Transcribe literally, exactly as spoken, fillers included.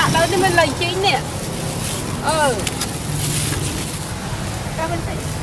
đã đâu thì mình lấy chín nè. Ừ. Các bạn thấy